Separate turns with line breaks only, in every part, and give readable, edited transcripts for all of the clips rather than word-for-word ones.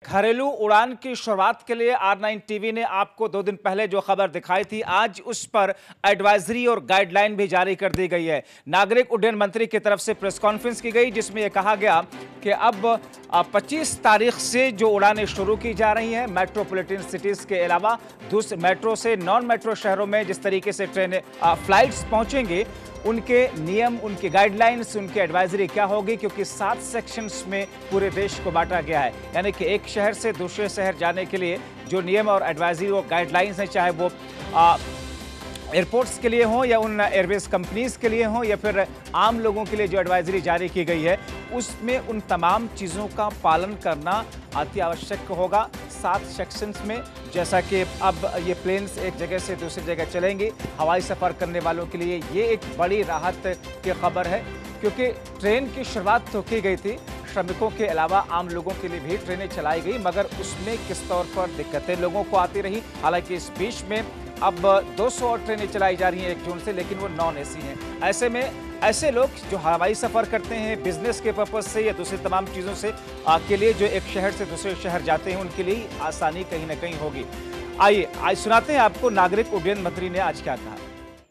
घरेलू उड़ान की शुरुआत के लिए R9 टीवी ने आपको 2 दिन पहले जो खबर दिखाई थी, आज उस पर एडवाइजरी और गाइडलाइन भी जारी कर दी गई है। नागरिक उड्डयन मंत्री की तरफ से प्रेस कॉन्फ्रेंस की गई, जिसमें यह कहा गया कि अब 25 तारीख से जो उड़ानें शुरू की जा रही हैं, मेट्रोपॉलिटन सिटीज के अलावा दूसरे मेट्रो से नॉन मेट्रो शहरों में जिस तरीके से ट्रेनें फ्लाइट्स पहुंचेंगे, उनके नियम, उनके गाइडलाइंस, उनकी एडवाइजरी क्या होगी, क्योंकि 7 सेक्शंस में पूरे देश को बांटा गया है। यानी कि एक शहर से दूसरे शहर जाने के लिए जो नियम और एडवाइजरी और गाइडलाइंस हैं, चाहे वो एयरपोर्ट्स के लिए हों या उन एयरवेज कंपनीज के लिए हों या फिर आम लोगों के लिए जो एडवाइजरी जारी की गई है, उसमें उन तमाम चीज़ों का पालन करना अति आवश्यक होगा। 7 सेक्शंस में, जैसा कि अब ये प्लेन्स एक जगह से दूसरी जगह चलेंगे, हवाई सफ़र करने वालों के लिए ये एक बड़ी राहत की खबर है, क्योंकि ट्रेन की शुरुआत तो की गई थी, श्रमिकों के अलावा आम लोगों के लिए भी ट्रेनें चलाई गई, मगर उसमें किस तौर पर दिक्कतें लोगों को आती रही। हालांकि इस बीच में अब 200 और ट्रेनें चलाई जा रही हैं 1 जून से, लेकिन वो नॉन एसी हैं। ऐसे में ऐसे लोग जो हवाई सफ़र करते हैं बिजनेस के पर्पज़ से या दूसरी तमाम चीज़ों से के लिए, जो एक शहर से दूसरे शहर जाते हैं, उनके लिए आसानी कहीं ना कहीं होगी। आइए आज सुनाते हैं आपको नागरिक उड्डयन मंत्री ने आज क्या कहा।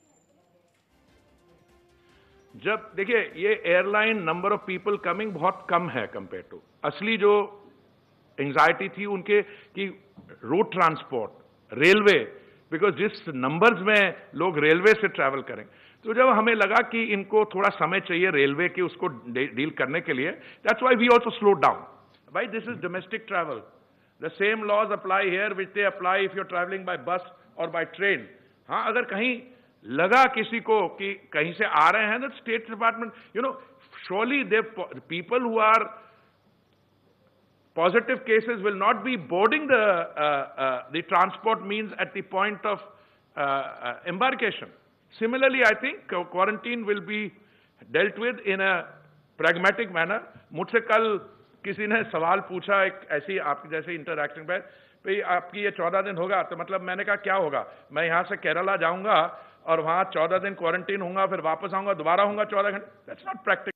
जब देखिए, ये airline number of people coming बहुत कम है कंपेयर टू असली जो एंजाइटी थी उनके कि रोड ट्रांसपोर्ट, रेलवे, बिकॉज जिस नंबर्स में लोग रेलवे से ट्रैवल करें, तो जब हमें लगा कि इनको थोड़ा समय चाहिए रेलवे के उसको डील करने के लिए, that's why we also slow down. भाई, this is domestic travel, the same laws apply here which they apply if you are travelling by bus और बाय ट्रेन। हाँ, अगर कहीं लगा किसी को कि कहीं से आ रहे हैं, that state department, you know, surely the people who are positive cases will not be boarding the transport means at the point of embarkation. Similarly, I think quarantine will be dealt with in a pragmatic manner. मुझसे कल किसी ने सवाल पूछा, एक ऐसी आपकी जैसे इंटरैक्शन पे, भाई आपकी ये 14 दिन होगा, तो मतलब मैंने कहा क्या होगा, मैं यहाँ से केरला जाऊंगा और वहाँ 14 दिन क्वारंटीन होऊंगा, फिर वापस आऊंगा, दोबारा होऊंगा 14 घंटे। That's not practical.